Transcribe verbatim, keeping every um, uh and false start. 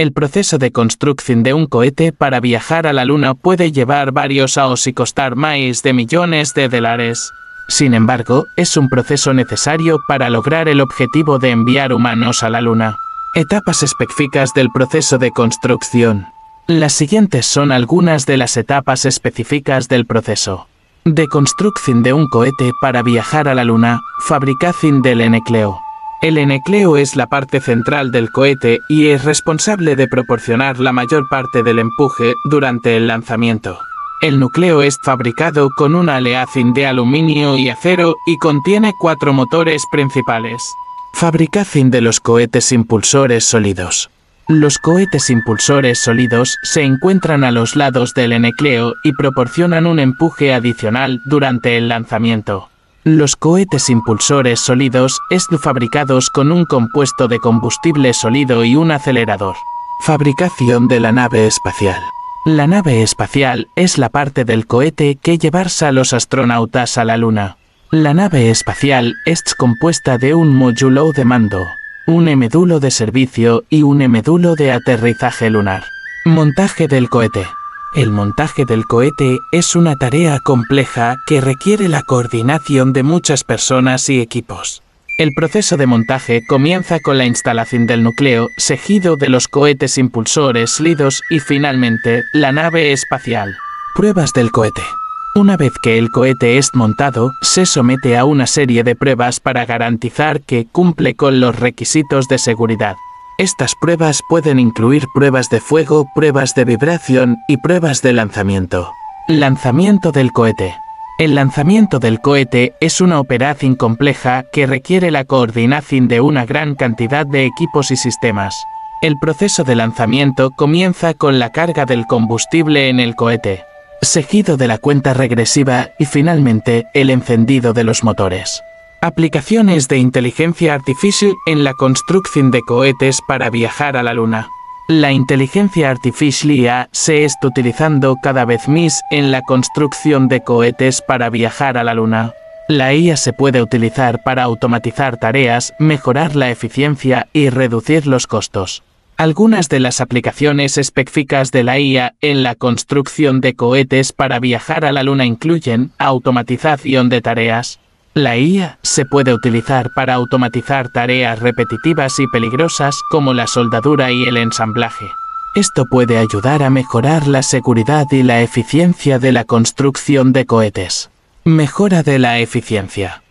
El proceso de construcción de un cohete para viajar a la Luna puede llevar varios años y costar más de millones de dólares. Sin embargo, es un proceso necesario para lograr el objetivo de enviar humanos a la Luna. Etapas específicas del proceso de construcción. Las siguientes son algunas de las etapas específicas del proceso de construcción de un cohete para viajar a la Luna. Fabricación del núcleo. El núcleo es la parte central del cohete y es responsable de proporcionar la mayor parte del empuje durante el lanzamiento. El núcleo es fabricado con una aleación de aluminio y acero y contiene cuatro motores principales. Fabricación de los cohetes impulsores sólidos. Los cohetes impulsores sólidos se encuentran a los lados del núcleo y proporcionan un empuje adicional durante el lanzamiento. Los cohetes impulsores sólidos están fabricados con un compuesto de combustible sólido y un acelerador. Fabricación de la nave espacial. La nave espacial es la parte del cohete que llevará a los astronautas a la Luna. La nave espacial es compuesta de un módulo de mando, un módulo de servicio y un módulo de aterrizaje lunar. Montaje del cohete. El montaje del cohete es una tarea compleja que requiere la coordinación de muchas personas y equipos. El proceso de montaje comienza con la instalación del núcleo, seguido de los cohetes impulsores sólidos y finalmente la nave espacial. Pruebas del cohete. Una vez que el cohete es montado, se somete a una serie de pruebas para garantizar que cumple con los requisitos de seguridad. Estas pruebas pueden incluir pruebas de fuego, pruebas de vibración y pruebas de lanzamiento. Lanzamiento del cohete. El lanzamiento del cohete es una operación compleja que requiere la coordinación de una gran cantidad de equipos y sistemas. El proceso de lanzamiento comienza con la carga del combustible en el cohete, seguido de la cuenta regresiva y finalmente el encendido de los motores. Aplicaciones de inteligencia artificial en la construcción de cohetes para viajar a la Luna. La inteligencia artificial I A se está utilizando cada vez más en la construcción de cohetes para viajar a la Luna. La I A se puede utilizar para automatizar tareas, mejorar la eficiencia y reducir los costos. Algunas de las aplicaciones específicas de la I A en la construcción de cohetes para viajar a la Luna incluyen automatización de tareas. La I A se puede utilizar para automatizar tareas repetitivas y peligrosas como la soldadura y el ensamblaje. Esto puede ayudar a mejorar la seguridad y la eficiencia de la construcción de cohetes. Mejora de la eficiencia.